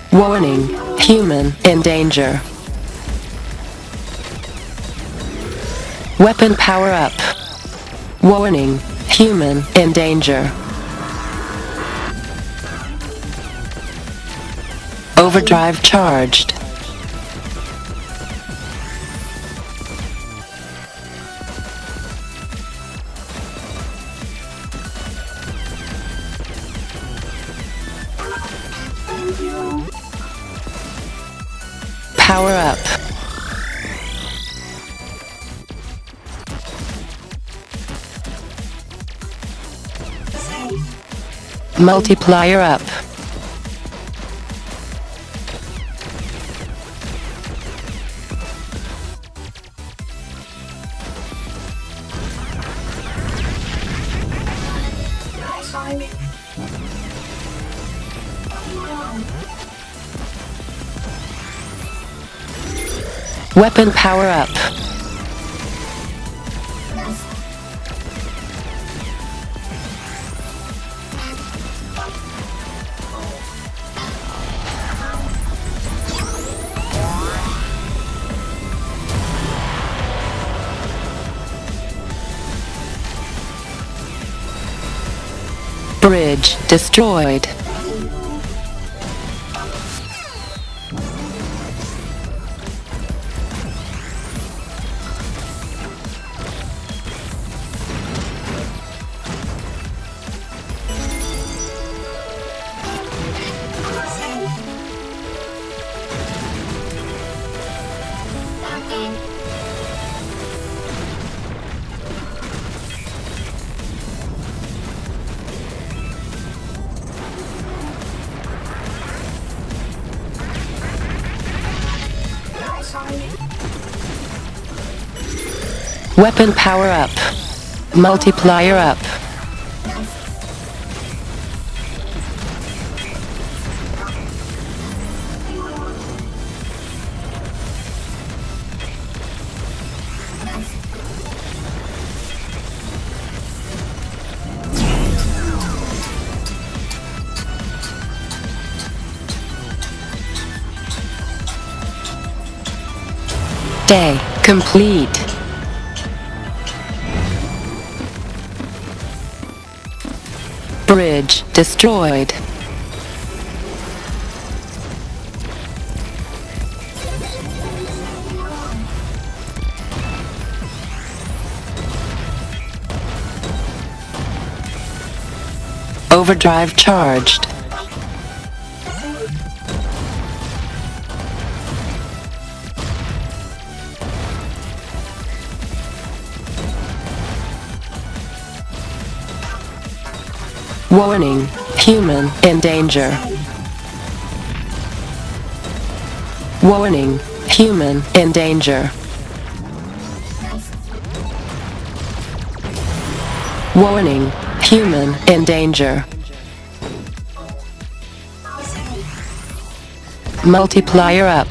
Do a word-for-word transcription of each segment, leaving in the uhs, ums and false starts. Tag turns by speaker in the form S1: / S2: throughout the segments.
S1: Warning, human in danger. Weapon power up. Warning, human in danger. Overdrive charged. Power up. Multiplier up. Weapon power up. Bridge destroyed. Weapon power up. Multiplier up. Day complete. Bridge destroyed. Overdrive charged. Warning, human in danger. Warning, human in danger. Warning, human in danger. Multiplier up.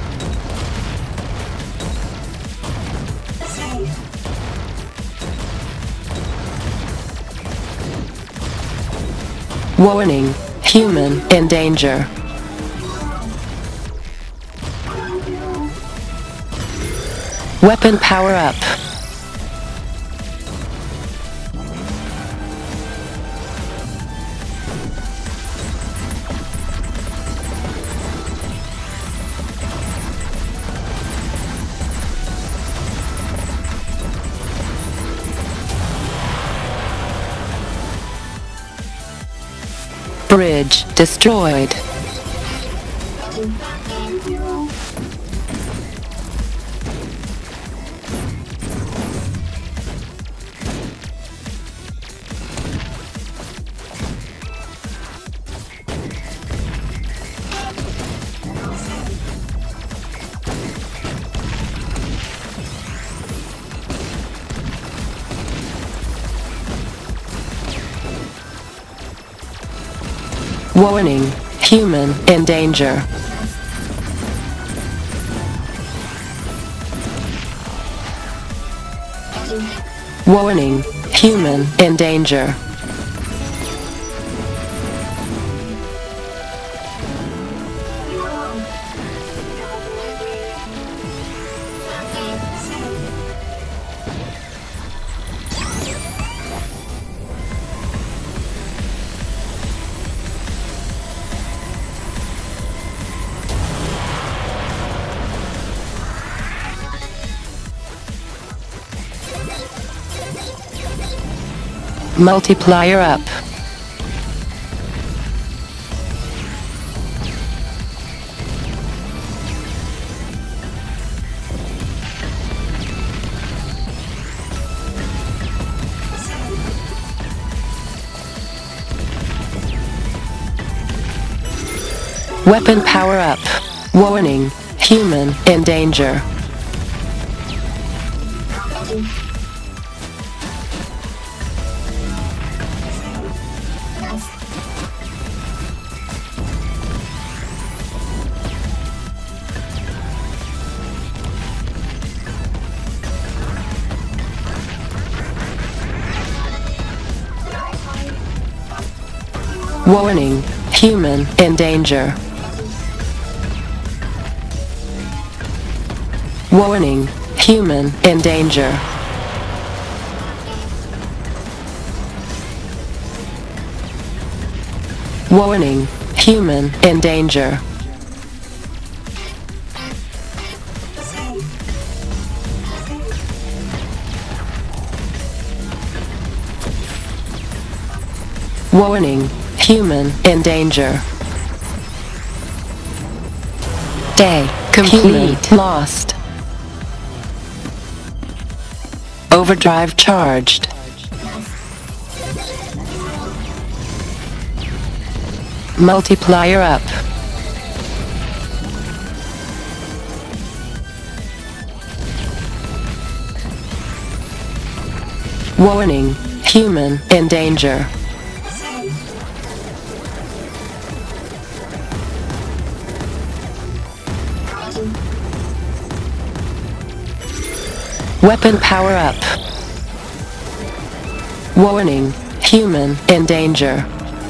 S1: Warning, human in danger. Weapon power up. Bridge destroyed. Warning, human in danger. Warning, human in danger. Multiplier up. Weapon power up. Warning, human in danger. Warning, human in danger. Warning, human in danger. Warning, human in danger. Warning, human in danger. Day complete. Human lost. Overdrive charged. Multiplier up. Warning, human in danger. Weapon power up. Warning, human in danger.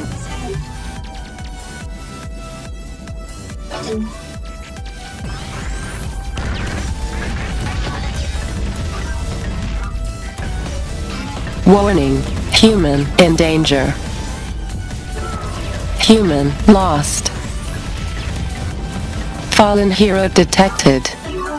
S1: Warning, human in danger. Human lost. Fallen hero detected.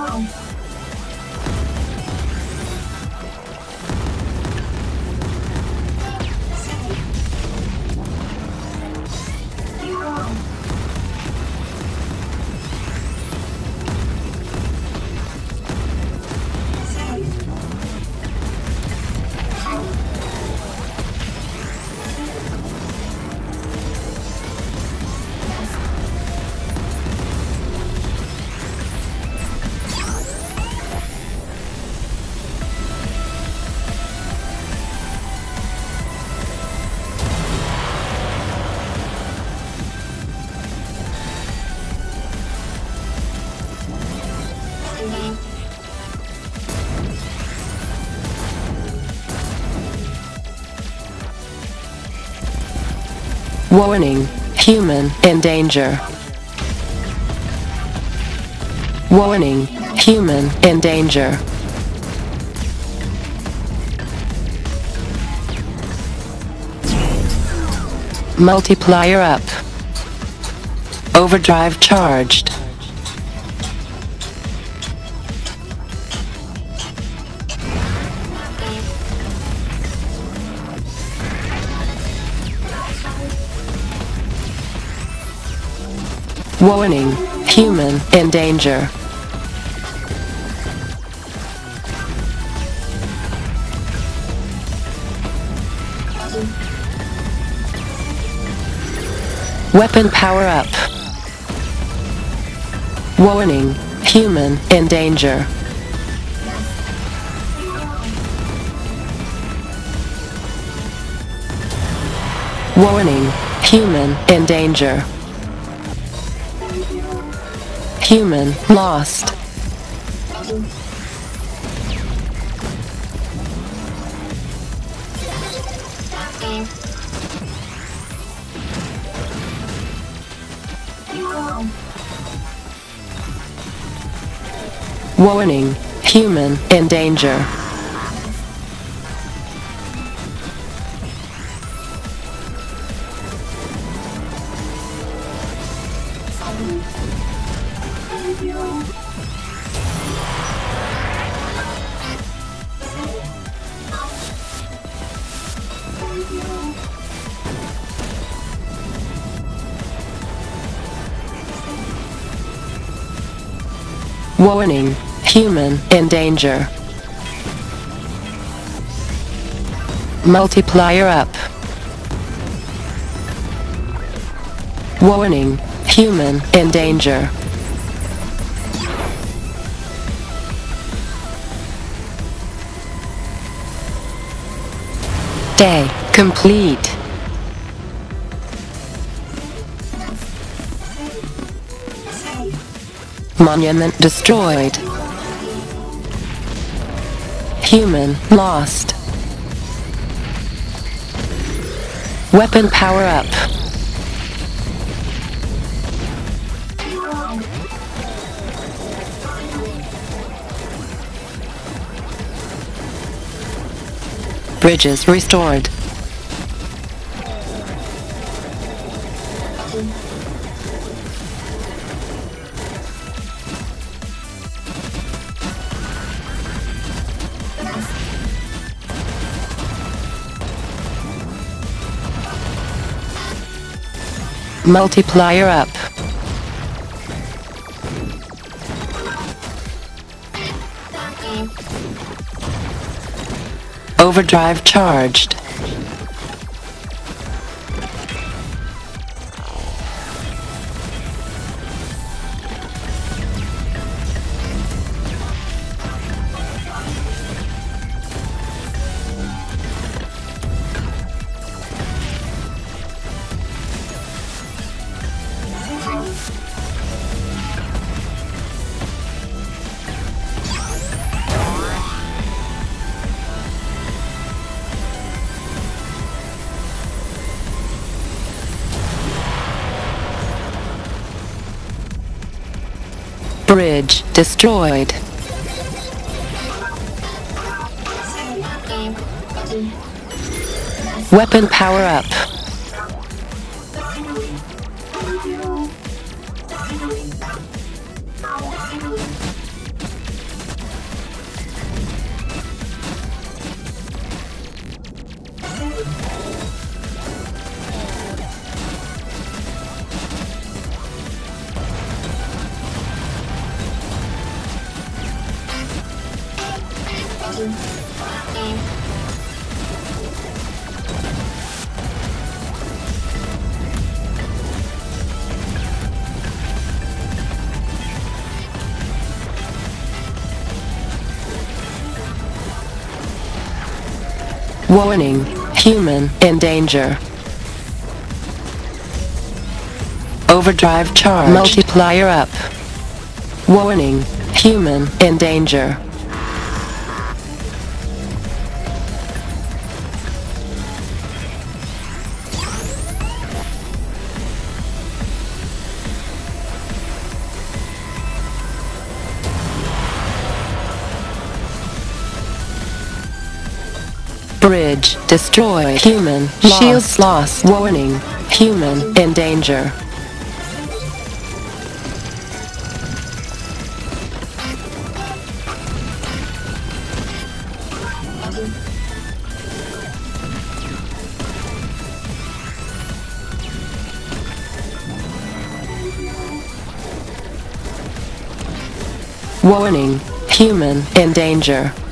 S1: Warning, human in danger. Warning, human in danger. Multiplier up. Overdrive charged. Warning, human in danger. Weapon power up. Warning, human in danger. Warning, human in danger. Human lost. Warning, human in danger. Warning, human in danger. Multiplier up. Warning, human in danger. Day complete. Monument destroyed. Human lost. Weapon power up. Bridges restored. Multiplier up. Overdrive charged. Bridge destroyed. Weapon power up. Warning, human in danger. Overdrive charge. Multiplier up. Warning, human in danger. Bridge destroyed. Human lost. Shields lost. Warning, human in danger. Warning, human in danger.